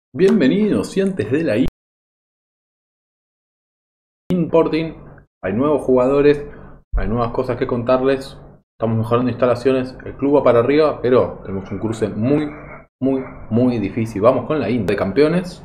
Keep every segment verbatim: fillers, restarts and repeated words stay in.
Bienvenidos y antes de la importing, hay nuevos jugadores, hay nuevas cosas que contarles, estamos mejorando instalaciones, el club va para arriba, pero tenemos un cruce muy, muy, muy difícil. Vamos con la intro de campeones.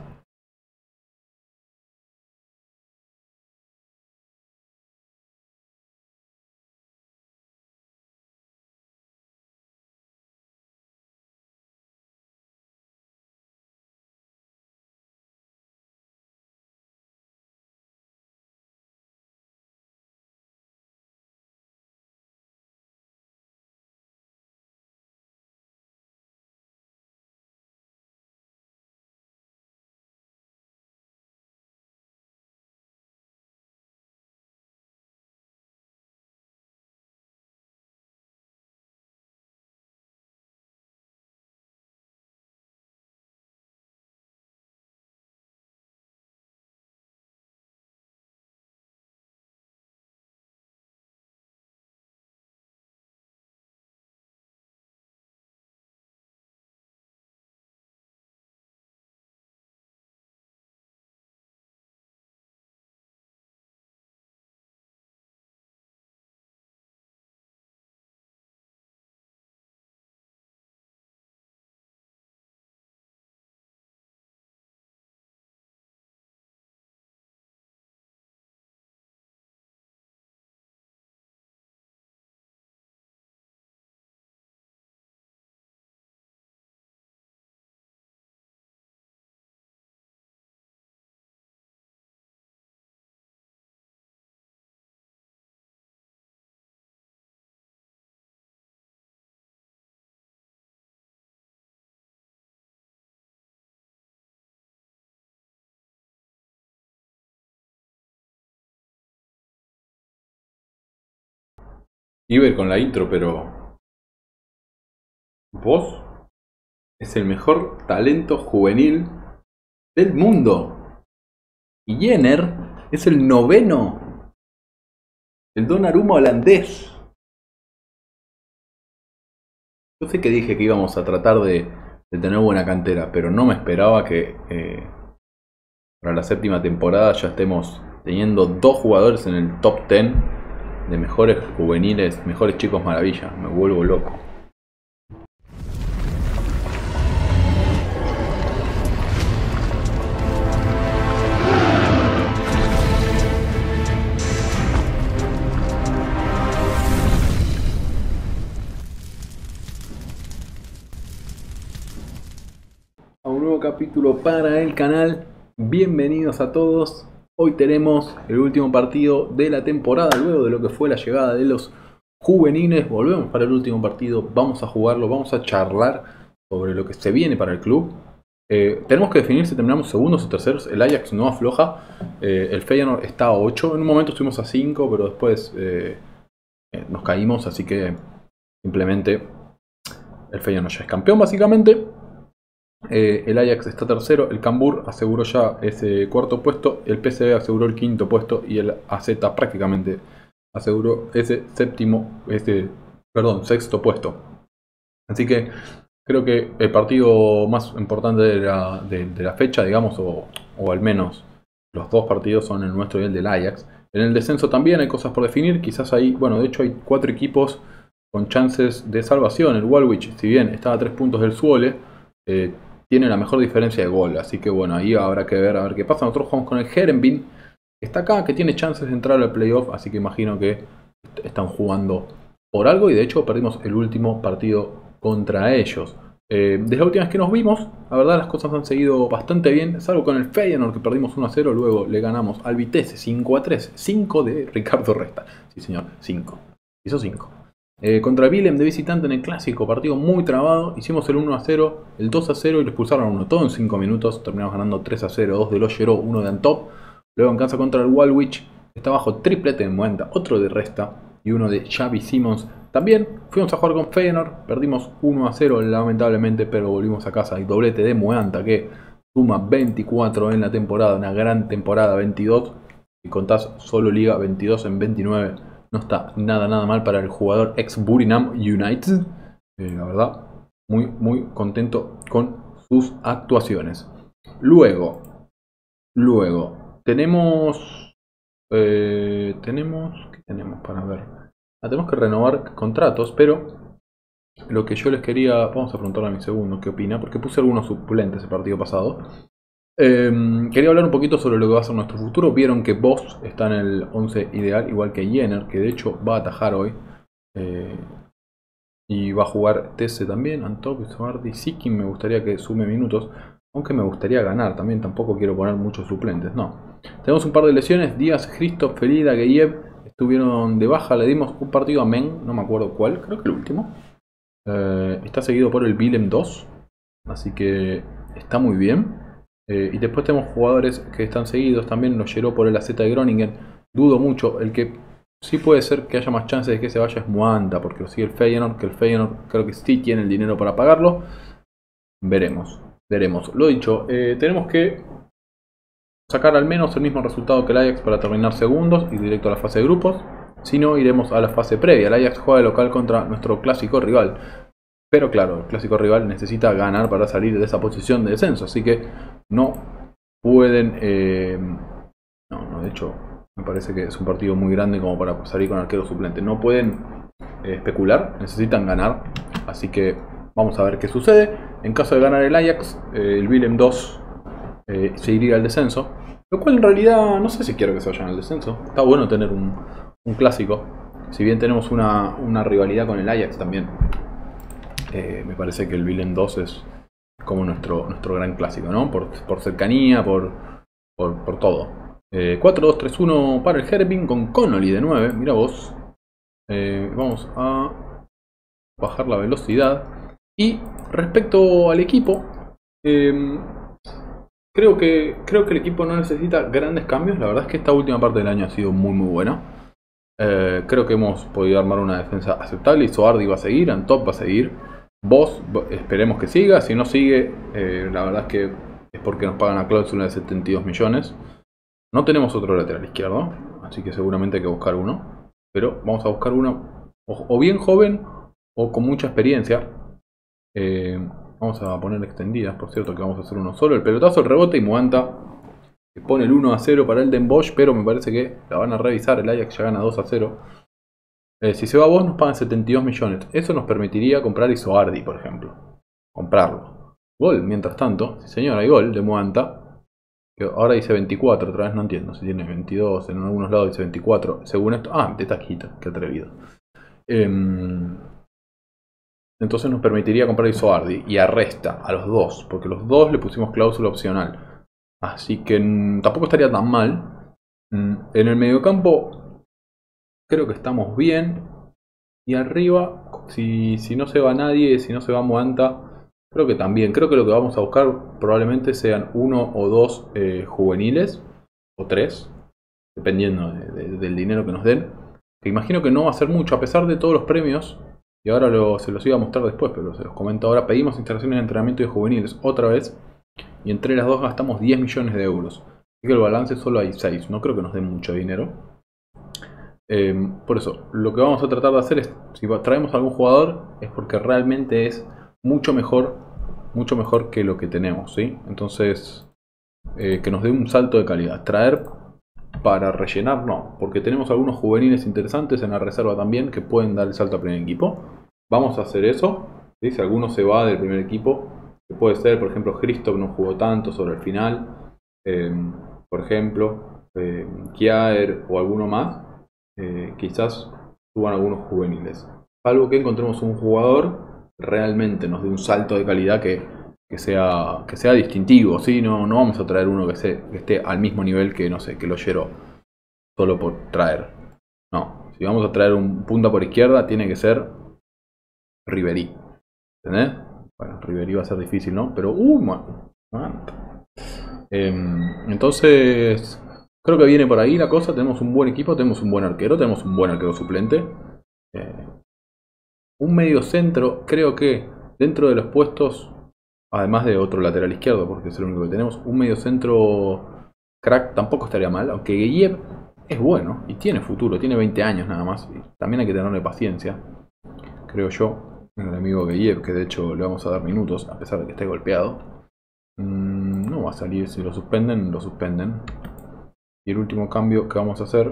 Iba a ir con la intro, pero vos es el mejor talento juvenil del mundo. Y Jenner es el noveno, el Donnarumma holandés. Yo sé que dije que íbamos a tratar de, de tener buena cantera, pero no me esperaba que eh, para la séptima temporada ya estemos teniendo dos jugadores en el top diez de mejores juveniles, mejores chicos maravilla. Me vuelvo loco. A un nuevo capítulo para el canal. Bienvenidos a todos. Hoy tenemos el último partido de la temporada, luego de lo que fue la llegada de los juveniles. Volvemos para el último partido, vamos a jugarlo, vamos a charlar sobre lo que se viene para el club. Eh, tenemos que definir si terminamos segundos o terceros. El Ajax no afloja, eh, el Feyenoord está a ocho, en un momento estuvimos a cinco, pero después eh, eh, nos caímos, así que simplemente el Feyenoord ya es campeón básicamente. Eh, el Ajax está tercero, el Cambur aseguró ya ese cuarto puesto, el P S V aseguró el quinto puesto y el A Z prácticamente aseguró ese séptimo, ese, perdón, sexto puesto. Así que creo que el partido más importante de la, de, de la fecha, digamos, o, o al menos los dos partidos son el nuestro y el del Ajax. En el descenso también hay cosas por definir, quizás ahí, bueno, de hecho hay cuatro equipos con chances de salvación. El Walwich, si bien está a tres puntos del Zwolle, eh, tiene la mejor diferencia de gol, así que bueno, ahí habrá que ver a ver qué pasa. Nosotros jugamos con el Heerenveen, que está acá, que tiene chances de entrar al playoff, así que imagino que están jugando por algo y de hecho perdimos el último partido contra ellos. Eh, desde la última vez que nos vimos, la verdad las cosas han seguido bastante bien, salvo con el Feyenoord que perdimos uno a cero, luego le ganamos al Vitesse cinco a tres, cinco de Ricardo Resta, sí señor, cinco, hizo cinco. Eh, contra Willem de visitante en el clásico, partido muy trabado, hicimos el uno a cero, el dos a cero y lo expulsaron a uno, todo en cinco minutos, terminamos ganando tres a cero, dos de Logeró, uno de Antop, luego en casa contra el Walwich, está bajo triplete de Muenta, otro de Resta y uno de Xavi Simons. También fuimos a jugar con Feyenoord, perdimos uno a cero lamentablemente, pero volvimos a casa y doblete de Muenta que suma veinticuatro en la temporada, una gran temporada, veintidós, y contás solo Liga, veintidós en veintinueve. No está nada nada mal para el jugador ex Burinam United. Eh, la verdad, muy muy contento con sus actuaciones. Luego, luego, tenemos... Eh, tenemos... ¿Qué tenemos para ver? Ah, tenemos que renovar contratos, pero lo que yo les quería... Vamos a preguntarle a mi segundo qué opina, porque puse algunos suplentes el partido pasado. Eh, quería hablar un poquito sobre lo que va a ser nuestro futuro. Vieron que Boss está en el once ideal, igual que Jenner, que de hecho va a atajar hoy. Eh, y va a jugar T C también, Antop, Soardi, Sikin me gustaría que sume minutos. Aunque me gustaría ganar también, tampoco quiero poner muchos suplentes, no. Tenemos un par de lesiones, Díaz, Christoph, Ferida, Geyev estuvieron de baja. Le dimos un partido a Men, no me acuerdo cuál, creo que el último. Eh, está seguido por el Willem dos, así que está muy bien. Eh, y después tenemos jugadores que están seguidos, también nos llegó por el A Z de Groningen. Dudo mucho, el que sí puede ser que haya más chances de que se vaya es Muanta, porque lo sigue el Feyenoord, que el Feyenoord creo que sí tiene el dinero para pagarlo. Veremos, veremos. Lo dicho, eh, tenemos que sacar al menos el mismo resultado que el Ajax para terminar segundos y directo a la fase de grupos. Si no, iremos a la fase previa. El Ajax juega de local contra nuestro clásico rival. Pero claro, el clásico rival necesita ganar para salir de esa posición de descenso. Así que no pueden... Eh, no, no, de hecho, me parece que es un partido muy grande como para salir con arquero suplente. No pueden eh, especular, necesitan ganar. Así que vamos a ver qué sucede. En caso de ganar el Ajax, eh, el Willem dos eh, se iría al descenso. Lo cual en realidad no sé si quiero que se vayan al descenso. Está bueno tener un, un clásico. Si bien tenemos una, una rivalidad con el Ajax también. Eh, me parece que el Willem dos es como nuestro, nuestro gran clásico, ¿no? Por, por cercanía, por, por, por todo. Eh, cuatro dos tres uno para el Herbing con Connolly de nueve. Mira vos. Eh, vamos a bajar la velocidad. Y respecto al equipo, eh, creo, que, creo que el equipo no necesita grandes cambios. La verdad es que esta última parte del año ha sido muy muy buena. Eh, creo que hemos podido armar una defensa aceptable. Y Soardi va a seguir, Antop va a seguir. Vos esperemos que siga. Si no sigue, eh, la verdad es que es porque nos pagan la cláusula de setenta y dos millones. No tenemos otro lateral izquierdo, así que seguramente hay que buscar uno. Pero vamos a buscar uno o, o bien joven o con mucha experiencia. Eh, vamos a poner extendidas, por cierto que vamos a hacer uno solo. El pelotazo, el rebote y Muanta que pone el uno a cero para el Den Bosch. Pero me parece que la van a revisar. El Ajax ya gana dos a cero. Eh, si se va a vos nos pagan setenta y dos millones. Eso nos permitiría comprar Isoardi, por ejemplo. Comprarlo. Gol, mientras tanto. Sí señor, hay gol de Muanta. Que ahora dice veinticuatro, otra vez no entiendo. Si tiene veintidós, en algunos lados dice veinticuatro. Según esto... Ah, de taquita, qué atrevido. Eh, entonces nos permitiría comprar Isoardi. Y arresta a los dos. Porque los dos le pusimos cláusula opcional. Así que mmm, tampoco estaría tan mal. Mm, en el mediocampo... Creo que estamos bien. Y arriba, si, si no se va nadie, si no se va Muanta, creo que también. Creo que lo que vamos a buscar probablemente sean uno o dos eh, juveniles. O tres. Dependiendo de, de, del dinero que nos den. Que imagino que no va a ser mucho a pesar de todos los premios. Y ahora lo, se los iba a mostrar después, pero se los comento ahora. Pedimos instalaciones de entrenamiento de juveniles otra vez. Y entre las dos gastamos diez millones de euros. Así que el balance solo hay seis. No creo que nos den mucho dinero. Eh, por eso, lo que vamos a tratar de hacer es, si traemos a algún jugador, es porque realmente es mucho mejor, mucho mejor que lo que tenemos, ¿sí? Entonces, eh, que nos dé un salto de calidad. Traer para rellenar, no, porque tenemos algunos juveniles interesantes en la reserva también que pueden dar el salto al primer equipo. Vamos a hacer eso, ¿sí? Si alguno se va del primer equipo, que puede ser, por ejemplo, Christoph no jugó tanto sobre el final, eh, por ejemplo, eh, Kjaer o alguno más. Eh, quizás suban algunos juveniles, salvo que encontremos un jugador realmente nos dé un salto de calidad que, que, sea, que sea distintivo, ¿sí? No, no vamos a traer uno que, se, que esté al mismo nivel que, no sé, que lo Lleró, solo por traer. No, si vamos a traer un punta por izquierda, tiene que ser Ribery, ¿entendés? Bueno, Ribery va a ser difícil, ¿no? Pero, uh, man, man. Eh, entonces... Creo que viene por ahí la cosa. Tenemos un buen equipo, tenemos un buen arquero, tenemos un buen arquero suplente. Eh, un medio centro, creo que dentro de los puestos, además de otro lateral izquierdo, porque es el único que tenemos, un medio centro crack tampoco estaría mal. Aunque Geyev es bueno y tiene futuro, tiene veinte años nada más. Y también hay que tenerle paciencia, creo yo. El amigo Geyev, que de hecho le vamos a dar minutos a pesar de que esté golpeado. Mm, no va a salir. Si lo suspenden, lo suspenden. Y el último cambio que vamos a hacer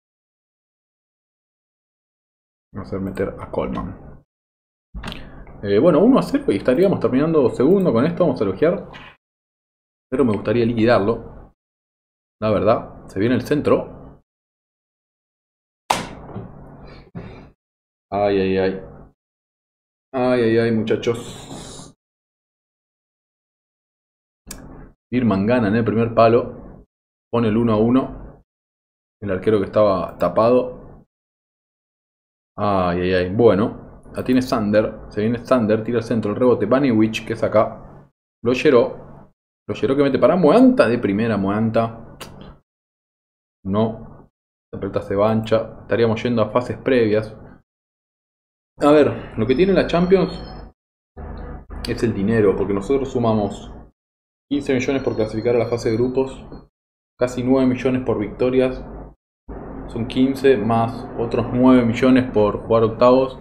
va a ser meter a Coleman. Eh, bueno, uno a cero y estaríamos terminando segundo con esto. Vamos a elogiar. Pero me gustaría liquidarlo. La verdad, se viene el centro. Ay, ay, ay. Ay, ay, ay, muchachos. Birman gana en el primer palo. Pone el uno a uno. El arquero que estaba tapado. Ay, ay, ay. Bueno, la tiene Sander. Se viene Sander, tira el centro, el rebote. Baniewicz, que es acá. Lo lleró. Lo lleró que mete para Moanta de primera. Moanta. No. La pelota se bancha. Estaríamos yendo a fases previas. A ver, lo que tiene la Champions es el dinero, porque nosotros sumamos quince millones por clasificar a la fase de grupos, casi nueve millones por victorias, son quince más otros nueve millones por jugar octavos.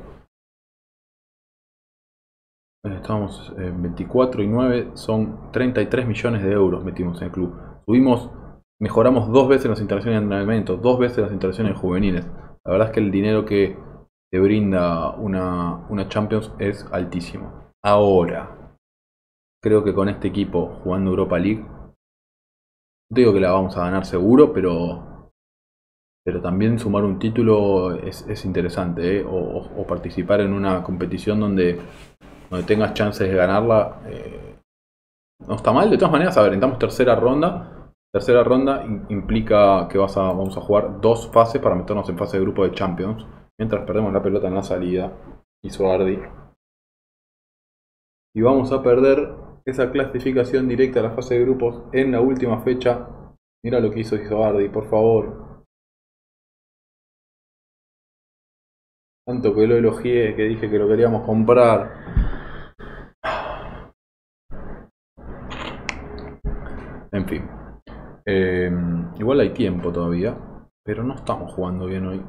Estamos en veinticuatro y nueve, son treinta y tres millones de euros metimos en el club. Subimos, mejoramos dos veces las instalaciones de entrenamiento, dos veces las instalaciones juveniles. La verdad es que el dinero que te brinda una, una Champions es altísimo. Ahora, creo que con este equipo jugando Europa League, no digo que la vamos a ganar seguro, pero, pero también sumar un título es, es interesante, ¿eh? o, o, o participar en una competición donde, donde tengas chances de ganarla. Eh, no está mal, de todas maneras. A ver, entramos tercera ronda. Tercera ronda implica que vas a, vamos a jugar dos fases para meternos en fase de grupo de Champions. Mientras perdemos la pelota en la salida. Hizo Ardi. Y vamos a perder esa clasificación directa a la fase de grupos en la última fecha. Mira lo que hizo Isoardi, por favor. Tanto que lo elogié, que dije que lo queríamos comprar. En fin. Eh, igual hay tiempo todavía. Pero no estamos jugando bien hoy.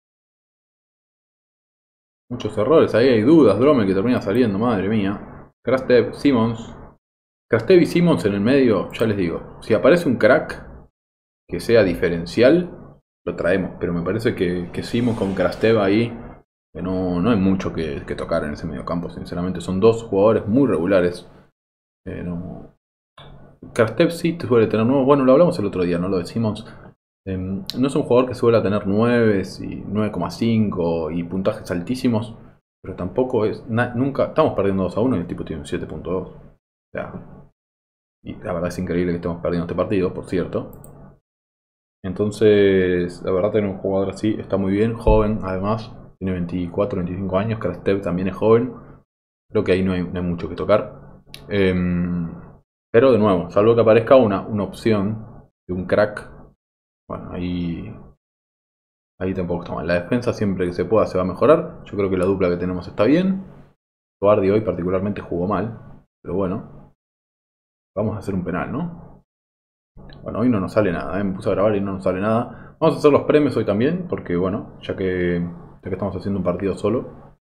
Muchos errores, ahí hay dudas. Drome que termina saliendo, madre mía. Krastev, Simons. Krastev y Simons en el medio, ya les digo. Si aparece un crack que sea diferencial, lo traemos. Pero me parece que, que Simons con Krastev ahí, que no, no hay mucho que, que tocar en ese medio campo, sinceramente. Son dos jugadores muy regulares. Eh, no... Krastev sí te suele tener nueve. Bueno, lo hablamos el otro día, ¿no? Lo de Simons. Eh, no es un jugador que suele tener nueve y nueve coma cinco y puntajes altísimos, pero tampoco es nunca. Estamos perdiendo dos a uno y el tipo tiene un siete punto dos. O sea, y la verdad es increíble que estemos perdiendo este partido, por cierto. Entonces, la verdad, tener un jugador así está muy bien, joven además, tiene veinticuatro, veinticinco años. Krastev también es joven. Creo que ahí no hay, no hay mucho que tocar. Eh, pero de nuevo, salvo que aparezca una, una opción de un crack. Bueno, ahí, ahí tampoco está mal. La defensa siempre que se pueda se va a mejorar. Yo creo que la dupla que tenemos está bien. Toardi hoy particularmente jugó mal. Pero bueno. Vamos a hacer un penal, ¿no? Bueno, hoy no nos sale nada, ¿eh? Me puse a grabar y no nos sale nada. Vamos a hacer los premios hoy también. Porque bueno, ya que, ya que estamos haciendo un partido solo.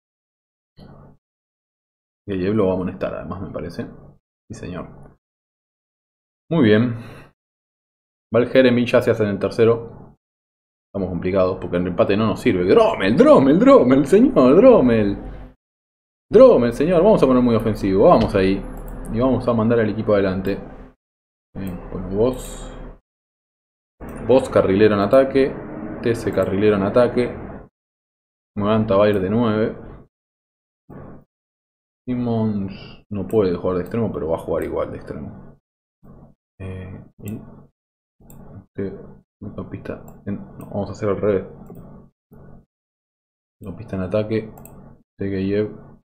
Y el lo va a amonestar además, me parece. Sí, señor. Muy bien. Va el Jeremy, ya se hace en el tercero. Estamos complicados porque el empate no nos sirve. Drommel, Drommel, Drommel, señor, Drommel. Drommel, señor. Vamos a poner muy ofensivo. Vamos ahí. Y vamos a mandar al equipo adelante. Bien, bueno, vos. Vos carrilero en ataque. T C carrilero en ataque. Moanta va a ir de nueve. Simons no puede jugar de extremo, pero va a jugar igual de extremo. Eh, y... Pista en... no, vamos a hacer al revés. Pista en ataque. Tegeyev.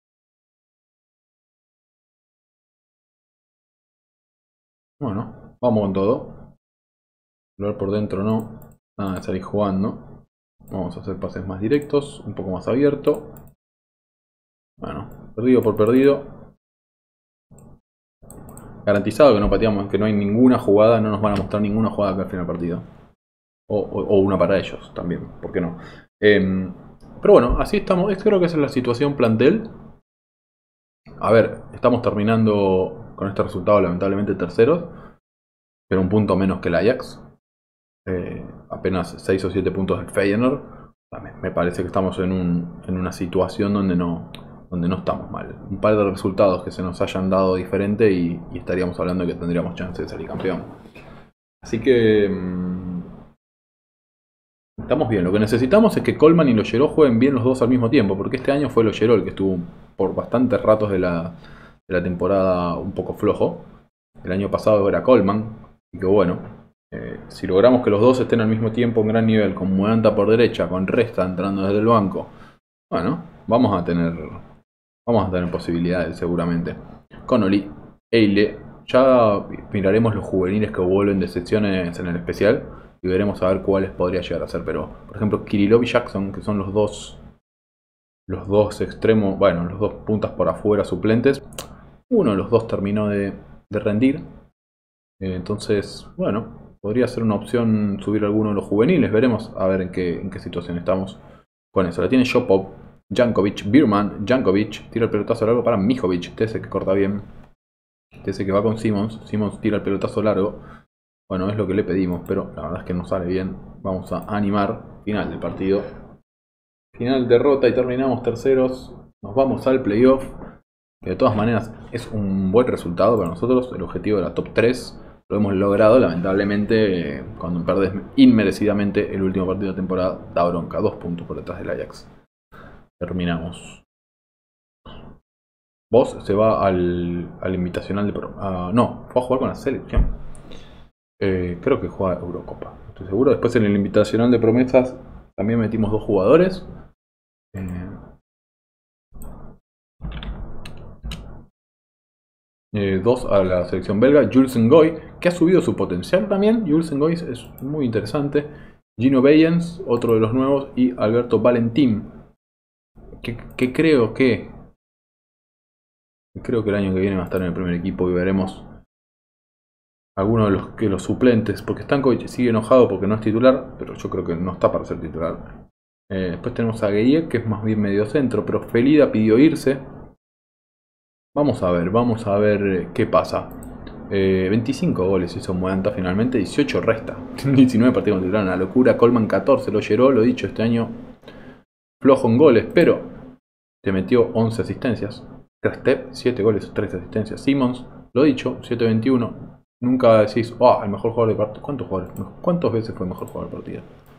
Bueno, vamos con todo. Hablar por dentro no. Nada de salir jugando. Vamos a hacer pases más directos. Un poco más abierto. Bueno, perdido por perdido. Garantizado que no pateamos, que no hay ninguna jugada. No nos van a mostrar ninguna jugada acá al final del partido. O, o, o una para ellos también, ¿por qué no? Eh, pero bueno, así estamos. Creo que esa es la situación plantel. A ver, estamos terminando con este resultado lamentablemente terceros, pero un punto menos que el Ajax. Eh, apenas seis o siete puntos del Feyenoord. Me parece que estamos en, un, en una situación donde no, donde no estamos mal. Un par de resultados que se nos hayan dado diferente y, y estaríamos hablando de que tendríamos chance de salir campeón. Así que mmm, estamos bien. Lo que necesitamos es que Coleman y Logeró jueguen bien los dos al mismo tiempo, porque este año fue Logeró el que estuvo por bastantes ratos de la, de la temporada un poco flojo. El año pasado era Coleman, y que bueno. Eh, si logramos que los dos estén al mismo tiempo en gran nivel, con Muanta por derecha, con Resta entrando desde el banco, bueno, vamos a tener vamos a tener posibilidades seguramente. Connolly, Eile, ya miraremos los juveniles que vuelven de secciones en el especial y veremos a ver cuáles podría llegar a ser. Pero, por ejemplo, Kirillov y Jackson, que son los dos los dos extremos, bueno, los dos puntas por afuera suplentes, uno de los dos terminó de, de rendir. Eh, entonces, bueno, podría ser una opción subir alguno de los juveniles. Veremos a ver en qué, en qué situación estamos con eso. La tiene Shopov, Jankovic, Birman, Jankovic. Tira el pelotazo largo para Mijovic. Tese que corta bien. Tese que va con Simons. Simons tira el pelotazo largo. Bueno, es lo que le pedimos, pero la verdad es que no sale bien. Vamos a animar. Final del partido. Final derrota y terminamos terceros. Nos vamos al playoff. Que de todas maneras es un buen resultado para nosotros. El objetivo era top tres. Lo hemos logrado, lamentablemente, eh, cuando perdés inmerecidamente el último partido de temporada, da bronca. Dos puntos por detrás del Ajax. Terminamos. Vos se va al, al invitacional de... Uh, no, fue a jugar con la selección. Eh, creo que juega Eurocopa, no estoy seguro. Después en el invitacional de promesas también metimos dos jugadores. Eh, Eh, dos a la selección belga, Jules Ngoy, que ha subido su potencial también. Jules Ngoy es muy interesante. Gino Bayens, otro de los nuevos, y Alberto Valentín, que, que creo que creo que el año que viene va a estar en el primer equipo y veremos algunos de los que los suplentes, porque Stankovic sigue enojado porque no es titular, pero yo creo que no está para ser titular. Eh, después tenemos a Gueye, que es más bien medio centro, pero Felida pidió irse. Vamos a ver, vamos a ver qué pasa. Eh, veinticinco goles hizo Muanta finalmente, dieciocho resta. diecinueve partidos titular, una locura. Coleman catorce, lo llegó, lo dicho, este año flojo en goles, pero te metió once asistencias. Krastep, siete goles, tres asistencias. Simons, lo dicho, siete veintiuno. Nunca decís, oh, el mejor jugador de partido. ¿Cuántos jugadores? ¿Cuántas veces fue el mejor jugador de partido?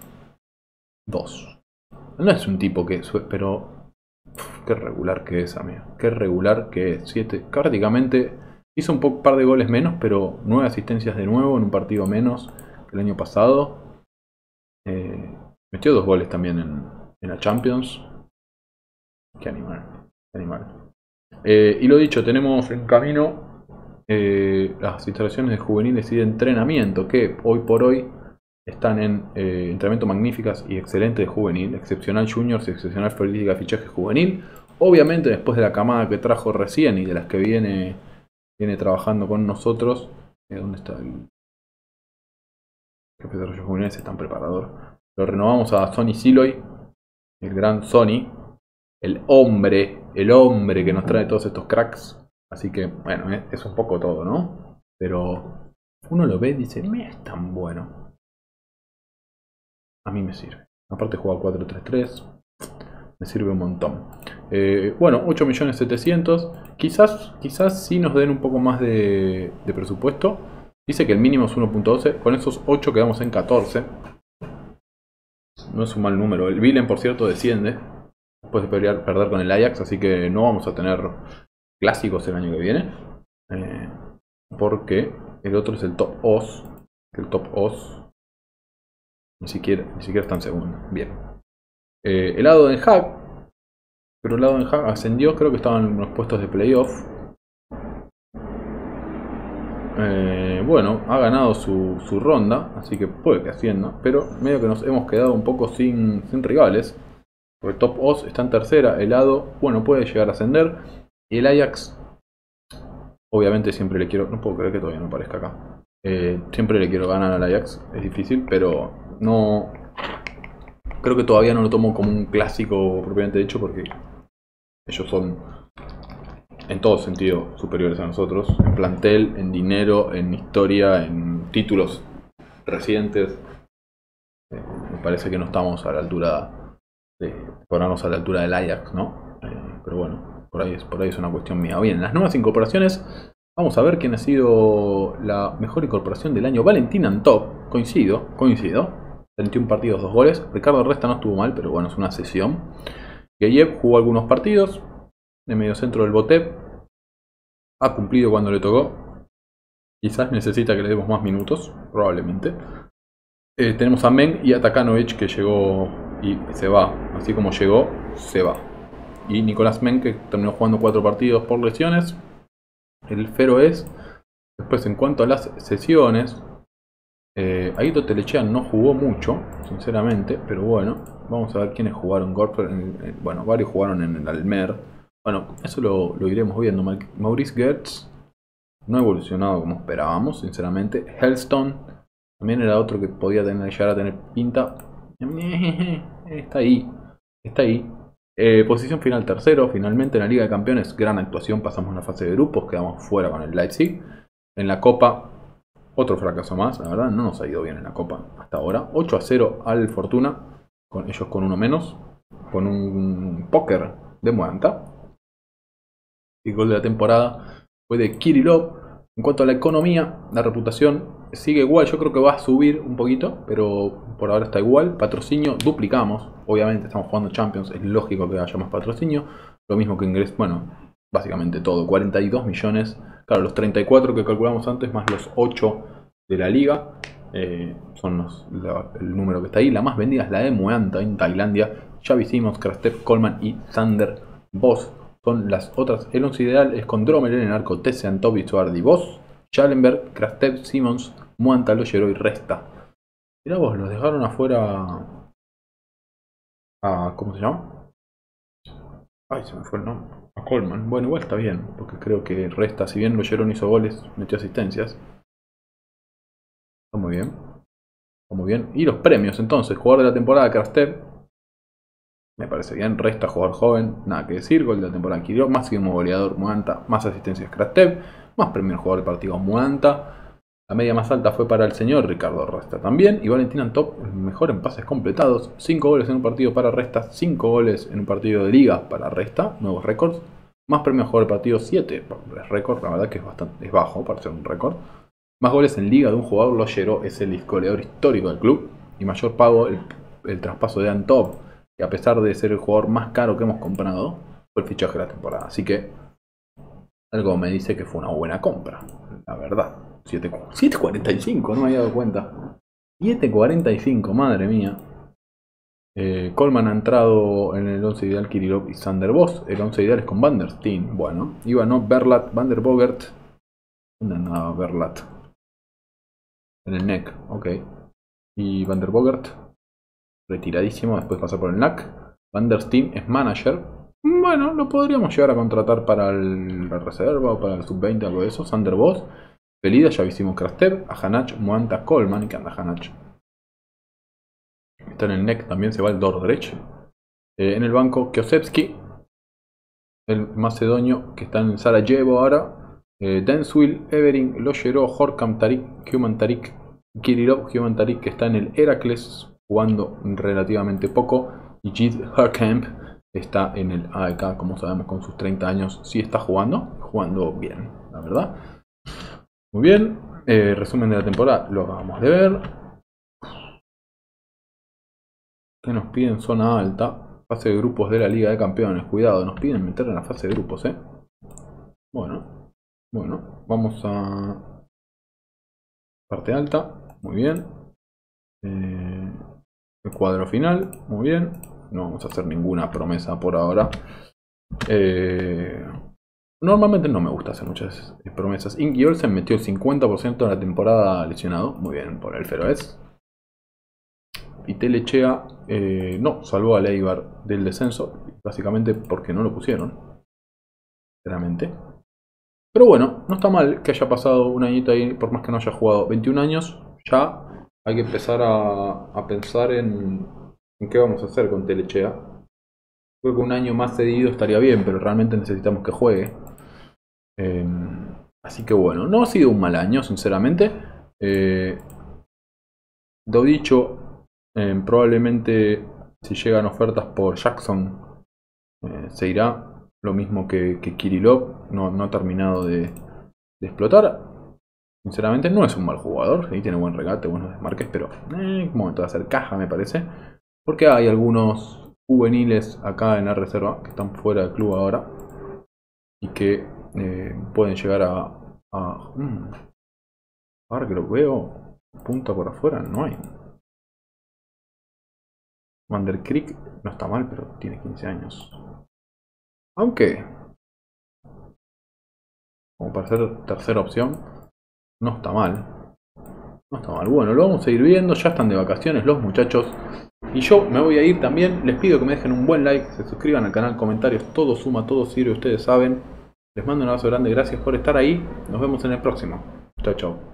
Dos. No es un tipo que... pero... Qué regular que es, amigo. Qué regular que es. siete. Prácticamente hizo un poco, par de goles menos, pero nueve asistencias de nuevo en un partido menos que el año pasado. Eh, metió dos goles también en, en la Champions. Qué animal. Qué animal. Eh, y lo dicho, tenemos en camino eh, las instalaciones de juveniles y de entrenamiento que hoy por hoy están en eh, entrenamiento magníficas y excelente de juvenil, excepcional juniors y excepcional política de fichaje juvenil. Obviamente después de la camada que trajo recién y de las que viene, viene trabajando con nosotros. Eh, ¿Dónde está el jefe de desarrollo juvenil? Es tan preparador. Lo renovamos a Sonny Siloy, el gran Sonny, el hombre, el hombre que nos trae todos estos cracks. Así que bueno, eh, es un poco todo, ¿no? Pero uno lo ve y dice, no es tan bueno. A mí me sirve. Aparte juega cuatro tres tres. Me sirve un montón. Eh, bueno, ocho millones setecientos. Quizás, quizás sí nos den un poco más de, de presupuesto. Dice que el mínimo es uno punto doce. Con esos ocho quedamos en catorce. No es un mal número. El Willem, por cierto, desciende. Después de perder, perder con el Ajax. Así que no vamos a tener clásicos el año que viene. Eh, porque el otro es el Top Os. El Top Os Ni siquiera, ni siquiera está en segundo. Bien. Eh, el lado de Hack. Pero el lado de Hack ascendió. Creo que estaban en los puestos de playoff. Eh, bueno, ha ganado su, su ronda. Así que puede que ascienda. Pero medio que nos hemos quedado un poco sin, sin rivales. Porque Top Os está en tercera. El lado, bueno, puede llegar a ascender. Y el Ajax, obviamente siempre le quiero... No puedo creer que todavía no aparezca acá. Eh, siempre le quiero ganar al Ajax. Es difícil, pero... No, creo que todavía no lo tomo como un clásico propiamente dicho porque ellos son en todo sentido superiores a nosotros, en plantel, en dinero, en historia, en títulos recientes. Eh, me parece que no estamos a la altura de ponernos a la altura del Ajax, ¿no? Eh, pero bueno, por ahí, es, por ahí es una cuestión mía. Bien, las nuevas incorporaciones, vamos a ver quién ha sido la mejor incorporación del año. Valentín Antop, coincido, coincido. treinta y uno partidos, dos goles. Ricardo Resta no estuvo mal, pero bueno, es una sesión. Gueyev jugó algunos partidos de medio centro del Botep. Ha cumplido cuando le tocó. Quizás necesita que le demos más minutos, probablemente. Eh, tenemos a Meng y a Takanovic, que llegó y se va. Así como llegó, se va. Y Nicolás Meng, que terminó jugando cuatro partidos por lesiones. El Fero es. Después, en cuanto a las sesiones, eh, Aito Telechea no jugó mucho, sinceramente. Pero bueno, vamos a ver quiénes jugaron. Gorfer, bueno, varios jugaron en el Almer. Bueno, eso lo, lo iremos viendo. Maurice Gertz no ha evolucionado como esperábamos, sinceramente. Hellstone también era otro que podía tener, llegar a tener pinta. Está ahí, está ahí. Eh, posición final tercero, finalmente en la Liga de Campeones, gran actuación, pasamos la fase de grupos, quedamos fuera con el Leipzig. En la Copa, otro fracaso más, la verdad no nos ha ido bien en la Copa hasta ahora. ocho a cero al Fortuna, con ellos con uno menos, con un póker de Muanta. El gol de la temporada fue de Kirillov. En cuanto a la economía, la reputación sigue igual. Yo creo que va a subir un poquito, pero por ahora está igual. Patrocinio duplicamos. Obviamente estamos jugando Champions, es lógico que haya más patrocinio. Lo mismo que ingreso, bueno, básicamente todo. cuarenta y dos millones. Claro, los treinta y cuatro que calculamos antes más los ocho de la liga. Eh, son los, la, el número que está ahí. La más vendida es la de Muanta en Tailandia. Ya hicimos Krastev, Coleman y Sander Boss. Son las otras. El once ideal es con Drommel en el arco, Tese, Antovic, Suardi, Vos, Schallenberg, Krastev, Simons, Muanta, Loyero y Resta. Mirá vos, los dejaron afuera a... ¿cómo se llama? Ay, se me fue el nombre. A Coleman. Bueno, igual está bien, porque creo que Resta, si bien Loyero no hizo goles, metió asistencias. Está muy bien. Está muy bien. Y los premios entonces, jugador de la temporada, Krastev. Me parece bien. Resta, jugador joven, nada que decir. Gol de la temporada Kirillov, máximo goleador Muanta, más asistencias Krastev, más premio al jugador del partido Muanta. La media más alta fue para el señor Ricardo Resta también. Y Valentín Antop, mejor en pases completados. cinco goles en un partido para Resta, cinco goles en un partido de liga para Resta, nuevos récords. Más premio al jugador del partido, siete. Es récord, la verdad que es bastante es bajo para ser un récord. Más goles en liga de un jugador, Loyero es el goleador histórico del club. Y mayor pago, el, el traspaso de Antop, que a pesar de ser el jugador más caro que hemos comprado, fue el fichaje de la temporada. Así que algo me dice que fue una buena compra, la verdad. siete cuarenta y cinco, no me había dado cuenta. siete cuarenta y cinco, madre mía. Eh, Coleman ha entrado en el once ideal, Kirillov y Sander Boss. El once ideal es con Van der Steen. Bueno, Ivanov, Berlat, Van der Bogert. ¿Dónde andaba Berlat? En el N E C, ok. Y Van der Bogert retiradísimo, después pasa por el N A C. Van der Steen es manager. Bueno, lo podríamos llegar a contratar para el, la reserva o para el sub veinte, algo de eso. Sander Boss, Pelida, ya hicimos Krastev, a Hanach, Muanta, Coleman. ¿Y qué anda Hanach? Está en el N E C, también se va el Dordrecht. Eh, en el banco, Kiosevski, el macedonio que está en Sarajevo ahora. Eh, Denswil, Evering, Loyero, Horkam, Tarik, Human Tarik, Kirillov, Human Tarik, que está en el Heracles, jugando relativamente poco. Y Jid Harkamp está en el A E K, como sabemos, con sus treinta años. Sí está jugando, jugando bien, la verdad. Muy bien, eh, resumen de la temporada, lo acabamos de ver. ¿Qué nos piden? Zona alta, fase de grupos de la Liga de Campeones. Cuidado, nos piden meter en la fase de grupos, ¿eh? Bueno, bueno, vamos a parte alta, muy bien. Eh, el cuadro final, muy bien. No vamos a hacer ninguna promesa por ahora. Eh, normalmente no me gusta hacer muchas promesas. Ingi Olsen metió el cincuenta por ciento de la temporada lesionado. Muy bien por el Feroez. Y Telechea eh, no, salvó a Leibar del descenso. Básicamente porque no lo pusieron. Sinceramente. Pero bueno, no está mal que haya pasado un añito ahí. Por más que no haya jugado veintiún años. Ya hay que empezar a, a pensar en, en qué vamos a hacer con Telechea. Creo que un año más cedido estaría bien, pero realmente necesitamos que juegue. Eh, así que bueno, no ha sido un mal año, sinceramente. Eh, lo dicho, eh, probablemente si llegan ofertas por Jackson, eh, se irá. Lo mismo que, que Kirillov, no, no ha terminado de, de explotar. Sinceramente no es un mal jugador, sí, tiene buen regate, buenos desmarques, pero eh, momento de hacer caja me parece. Porque hay algunos juveniles acá en la reserva que están fuera del club ahora y que eh, pueden llegar a... a mm, ahora que lo veo, punta por afuera, no hay. Van der Creek no está mal, pero tiene quince años. Aunque, como para ser tercera opción, no está mal. No está mal. Bueno, lo vamos a ir viendo. Ya están de vacaciones los muchachos. Y yo me voy a ir también. Les pido que me dejen un buen like, se suscriban al canal, comentarios. Todo suma, todo sirve, ustedes saben. Les mando un abrazo grande. Gracias por estar ahí. Nos vemos en el próximo. Chao, chao.